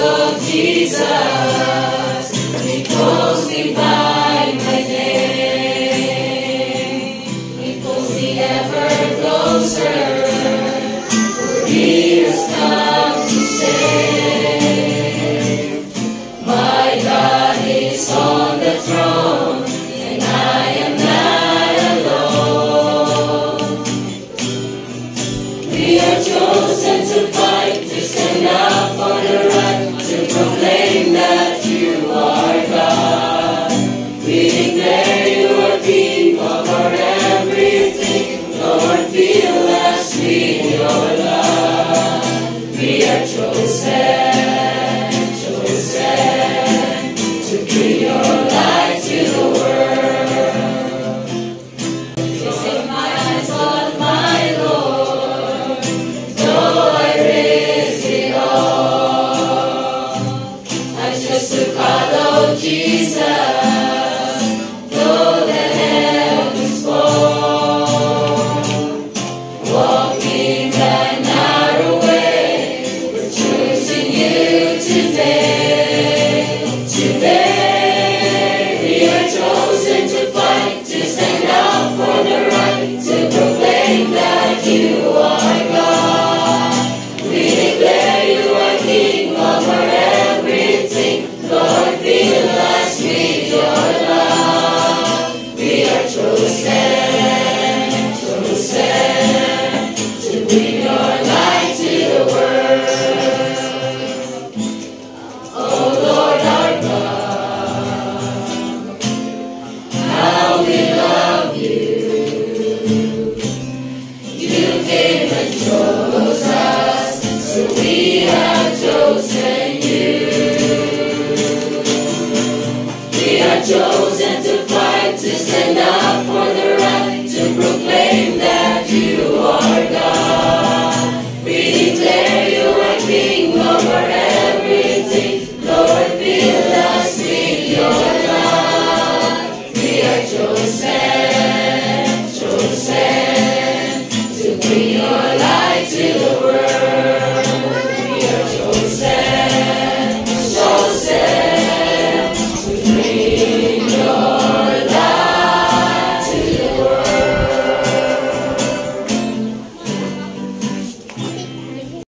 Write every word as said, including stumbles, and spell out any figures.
of Jesus, He calls me by my name. He pulls me ever closer, for He has come to save. My God is on the throne, and I am not alone. We are chosen to fight, to stand up for the right, to proclaim that you are God. We declare you are King over everything. Lord, fill us with your love. We are chosen, chosen to bring your light to the world. Fixing my eyes on my Lord, though I risk it all. I choose to follow Jesus, though the heavens fall. Walking that narrow way, we're choosing you today. Today we are chosen to fight, to stand up for the right, to proclaim that you are God. We declare you are King over everything. Lord, fill us with your love. We are chosen, chosen to bring your light to the world. Oh Lord our God, how we love you. You came and chose us, so we have chosen you. We are chosen to fight, to stand up for the right, to proclaim that you are God. We declare you are King over everything. Lord, fill us with your love. We are chosen.